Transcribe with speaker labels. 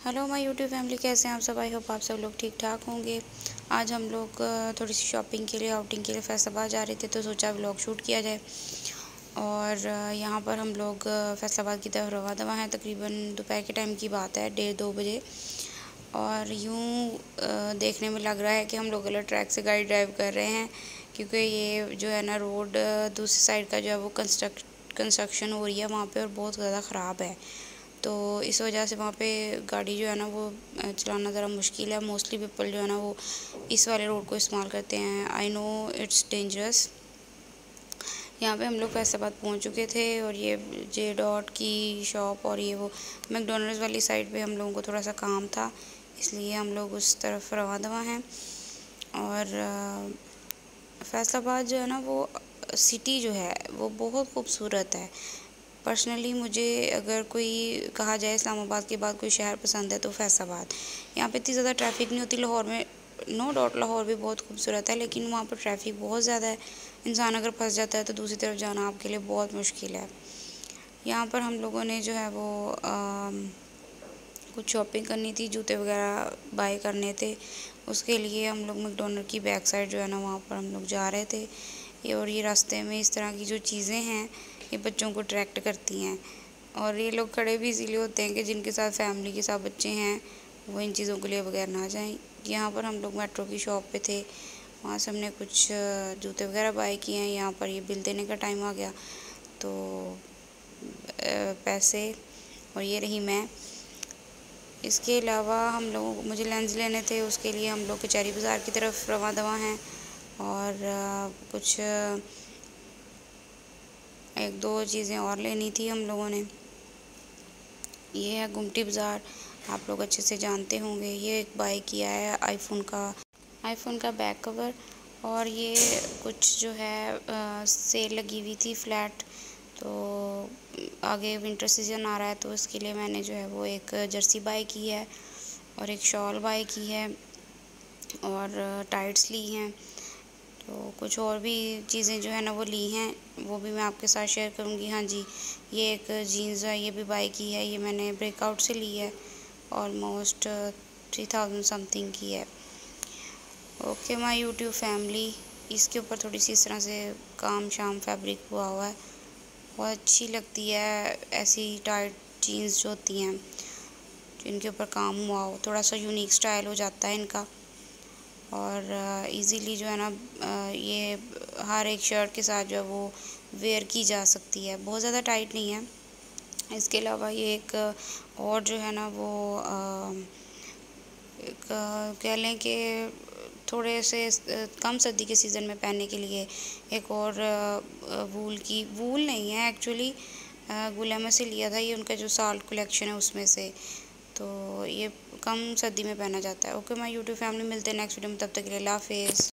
Speaker 1: Hello my YouTube family, कैसे हैं आप सब। आई होप आप सब लोग ठीक ठाक होंगे। आज हम लोग थोड़ी सी शॉपिंग के लिए, आउटिंग के लिए फैसलाबाद जा रहे थे, तो सोचा व्लॉग शूट किया जाए। और यहाँ पर हम लोग फैसलाबाद की तरफ रवा दवा हैं। तकरीबन दोपहर के टाइम की बात है, 1:30-2 बजे। और यूँ देखने में लग रहा है कि हम लोग गलत ट्रैक से गाड़ी ड्राइव कर रहे हैं, क्योंकि ये जो है ना रोड दूसरी साइड का जो है वो कंस्ट्रक्शन हो रही है वहाँ पे, और बहुत ज़्यादा ख़राब है। तो इस वजह से वहाँ पे गाड़ी जो है ना वो चलाना ज़रा मुश्किल है। मोस्टली पीपल जो है ना वो इस वाले रोड को इस्तेमाल करते हैं। I know it's dangerous. यहाँ पे हम लोग फैसलाबाद पहुँच चुके थे, और ये जे डॉट की शॉप और ये वो मैकडोनल्ड्स वाली साइड पे हम लोगों को थोड़ा सा काम था, इसलिए हम लोग उस तरफ रवा दवा हैं। और फैसलाबाद जो है ना वो सिटी जो है वो बहुत खूबसूरत है। पर्सनली मुझे अगर कोई कहा जाए इस्लामाबाद के बाद कोई शहर पसंद है तो फैसलाबाद। यहाँ पे इतनी ज़्यादा ट्रैफिक नहीं होती। लाहौर में नो डाउट लाहौर भी बहुत खूबसूरत है, लेकिन वहाँ पर ट्रैफिक बहुत ज़्यादा है। इंसान अगर फंस जाता है तो दूसरी तरफ जाना आपके लिए बहुत मुश्किल है। यहाँ पर हम लोगों ने जो है वो कुछ शॉपिंग करनी थी, जूते वगैरह बाय करने थे। उसके लिए हम लोग मैकडोनल्ड की बैक साइड जो है ना वहाँ पर हम लोग जा रहे थे। और ये रास्ते में इस तरह की जो चीज़ें हैं ये बच्चों को अट्रैक्ट करती हैं। और ये लोग खड़े भी इसीलिए होते हैं कि जिनके साथ फैमिली के साथ बच्चे हैं वो इन चीज़ों के लिए बगैर ना जाएं। यहाँ पर हम लोग मेट्रो की शॉप पे थे, वहाँ से हमने कुछ जूते वगैरह बाय किए हैं। यहाँ पर ये बिल देने का टाइम आ गया, तो पैसे, और ये रही मैं। इसके अलावा हम लोग मुझे लेंस लेने थे, उसके लिए हम लोग कचहरी बाज़ार की तरफ रवा दवा हैं। और कुछ 1-2 चीज़ें और लेनी थी हम लोगों ने। ये है गुमटी बाज़ार, आप लोग अच्छे से जानते होंगे। ये एक बाय किया है आईफोन का बैक कवर। और ये कुछ जो है सेल लगी हुई थी फ्लैट, तो आगे विंटर सीज़न आ रहा है तो इसके लिए मैंने जो है वो एक जर्सी बाय की है, और एक शॉल बाय की है, और टाइट्स ली हैं। तो कुछ और भी चीज़ें जो है ना वो ली हैं, वो भी मैं आपके साथ शेयर करूँगी। हाँ जी, ये एक जीन्स है, ये भी बाय की है। ये मैंने ब्रेकआउट से ली है, ऑलमोस्ट 3000 समथिंग की है। ओके माय यूट्यूब फैमिली, इसके ऊपर थोड़ी सी इस तरह से काम शाम फैब्रिक हुआ हुआ है, बहुत अच्छी लगती है ऐसी टाइट जीन्स जो होती हैं जिनके ऊपर काम हुआ हो। थोड़ा सा यूनिक स्टाइल हो जाता है इनका, और इजीली जो है ना ये हर एक शर्ट के साथ जो है वो वेयर की जा सकती है, बहुत ज़्यादा टाइट नहीं है। इसके अलावा ये एक और जो है ना वो एक कह लें कि थोड़े से कम सर्दी के सीज़न में पहनने के लिए एक और वूल नहीं है एक्चुअली, गुलामा से लिया था। ये उनका जो साल्ट कलेक्शन है उसमें से, तो ये कम सर्दी में पहना जाता है। ओके माय यूट्यूब फैमिली, मिलते हैं नेक्स्ट वीडियो में, तब तक के लिए अल्लाह हाफिज़।